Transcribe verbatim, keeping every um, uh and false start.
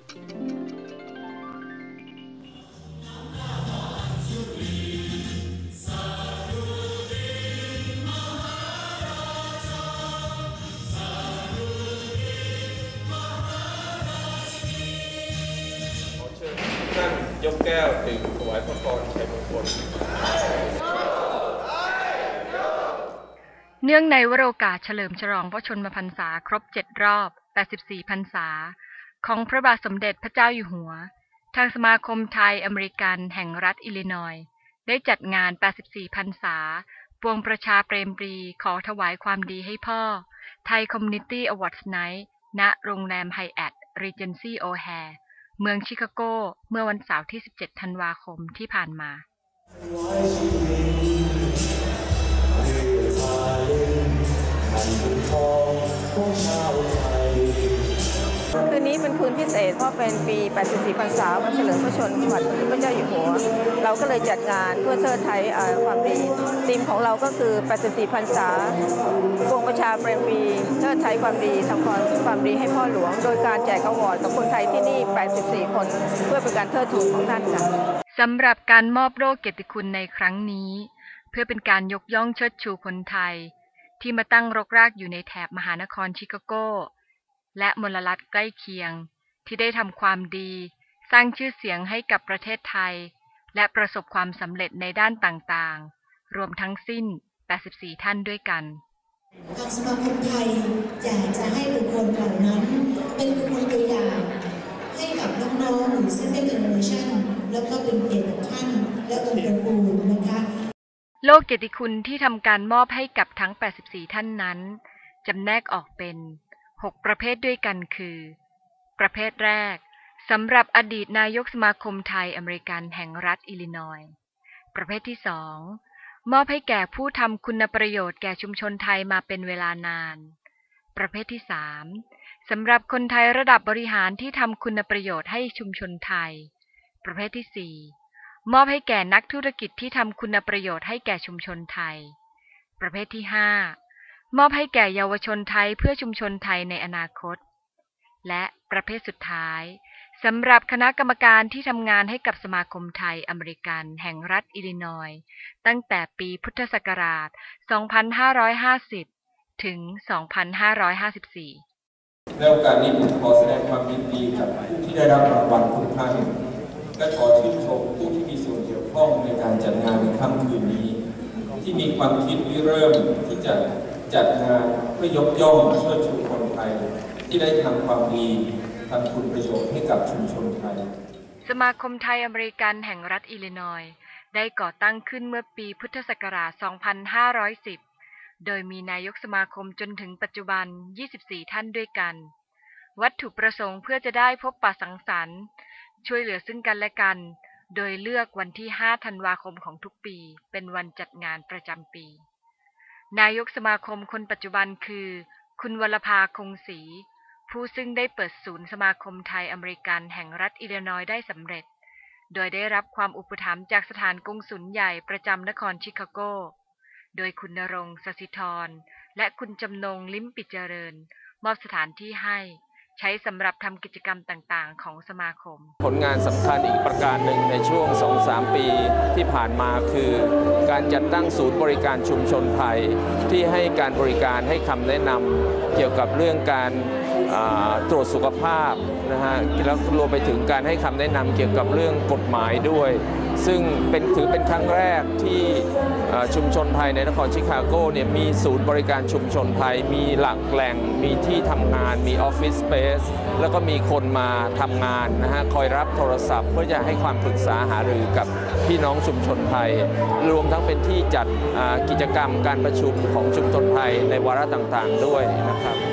ท่านยกแก้วดื่มถวายพระพรชัยมงคลเนื่องในวโรกาสเฉลิมฉลองพระชนมพรรษาครบเจ็ดรอบแปดสิบสี่พรรษาของพระบาทสมเด็จพระเจ้าอยู่หัวทางสมาคมไทยอเมริกันแห่งรัฐอิลลินอยส์ได้จัดงานแปดสิบสี่พรรษาปวงประชาเปรมปรีขอถวายความดีให้พ่อไทยคอมมูนิตี้อวอร์ดไนท์ณโรงแรมไฮแอทรีเจนซี่โอแฮร์เมืองชิคาโกเมื่อวันเสาร์ที่สิบเจ็ดธันวาคมที่ผ่านมาคืนนี้เป็นคืนพิเศษเพราะเป็นปีแปดสิบสี่พรรษาวันเฉลิมพระชนมพระพระเจ้าอยู่หัวเราก็เลยจัดงานเพื่อเทิดไทยความดีธีมของเราก็คือแปดสิบสี่พรรษาปวงประชาเปรมปรีเทิดไทยความดีทำความความดีให้พ่อหลวงโดยการแจกอวอร์ดกับคนไทยที่นี่แปดสิบสี่คนเพื่อเป็นการเทิดทูนของท่านค่ะสำหรับการมอบโล่เกียรติคุณในครั้งนี้เพื่อเป็นการยกย่องเชิดชูคนไทยที่มาตั้งรกรากอยู่ในแถบมหานครชิคาโกและมลรัฐใกล้เคียงที่ได้ทำความดีสร้างชื่อเสียงให้กับประเทศไทยและประสบความสำเร็จในด้านต่างๆรวมทั้งสิ้นแปดสิบสี่ท่านด้วยกันทางสมาคมไทยอยากจะให้บุคคลเหล่านั้นเป็นบุคคลตัวอย่างให้กับน้องๆหรือ Second Generation แล้วก็เป็นเกียรติท่านและองค์ตระกูลนะคะโลกเกียรติคุณที่ทำการมอบให้กับทั้งแปดสิบสี่ท่านนั้นจำแนกออกเป็นหกประเภทด้วยกันคือประเภทแรกสำหรับอดีตนายกสมาคมไทยอเมริกันแห่งรัฐอิลลินอยส์ประเภทที่สองมอบให้แก่ผู้ทำคุณประโยชน์แก่ชุมชนไทยมาเป็นเวลานานประเภทที่สามสำหรับคนไทยระดับบริหารที่ทำคุณประโยชน์ให้ชุมชนไทยประเภทที่สี่มอบให้แก่นักธุรกิจที่ทำคุณประโยชน์ให้แก่ชุมชนไทยประเภทที่ห้ามอบให้แก่เยาวชนไทยเพื่อชุมชนไทยในอนาคตและประเภทสุดท้ายสำหรับคณะกรรมการที่ทำงานให้กับสมาคมไทยอเมริกันแห่งรัฐอิลลินอยส์ตั้งแต่ปีพุทธศักราชสองพันห้าร้อยห้าสิบถึงสองพันห้าร้อยห้าสิบสี่ในโอกาสนี้ผมขอแสดงความยินดีกับผู้ที่ได้รับรางวัลทุกท่านและขอชื่นชมผู้ที่มีส่วนเกี่ยวข้องในการจัดงานในค่ำคืนนี้ที่มีความคิดริเริ่มที่จะจัดงานเพื่อยกย่องเชิดชูคนไทยที่ได้ทำความดีทำคุณประโยชน์ให้กับชุมชนไทยสมาคมไทยอเมริกันแห่งรัฐอิลลินอยส์ได้ก่อตั้งขึ้นเมื่อปีพุทธศักราชสองพันห้าร้อยสิบโดยมีนายกสมาคมจนถึงปัจจุบันยี่สิบสี่ท่านด้วยกันวัตถุประสงค์เพื่อจะได้พบปะสังสรรค์ช่วยเหลือซึ่งกันและกันโดยเลือกวันที่ห้าธันวาคมของทุกปีเป็นวันจัดงานประจำปีนายกสมาคมคนปัจจุบันคือคุณวรภาคงศรีผู้ซึ่งได้เปิดศูนย์สมาคมไทยอเมริกันแห่งรัฐอิลลินอยส์ได้สำเร็จโดยได้รับความอุปถัมภ์จากสถานกงสุลใหญ่ประจำนครชิคาโกโดยคุณณรงค์สศิธรและคุณจำนงลิ้มปิเจริญมอบสถานที่ให้ใช้สำหรับทำกิจกรรมต่างๆของสมาคมผลงานสำคัญอีกประการหนึ่งในช่วง สองถึงสาม ปีที่ผ่านมาคือการจัดตั้งศูนย์บริการชุมชนไทยที่ให้การบริการให้คำแนะนำเกี่ยวกับเรื่องการตรวจสุขภาพนะฮะแล้วรวมไปถึงการให้คำแนะนำเกี่ยวกับเรื่องกฎหมายด้วยซึ่งเป็นถือเป็นครั้งแรกที่ชุมชนไทยในนครชิคาโกเนี่ยมีศูนย์บริการชุมชนไทยมีหลักแหล่งมีที่ทำงานมีออฟฟิศสเปซแล้วก็มีคนมาทำงานนะฮะคอยรับโทรศัพท์เพื่อจะให้ความปรึกษาหารือกับพี่น้องชุมชนไทยรวมทั้งเป็นที่จัดกิจกรรมการประชุมของชุมชนไทยในวาระต่างๆด้วยนะครับ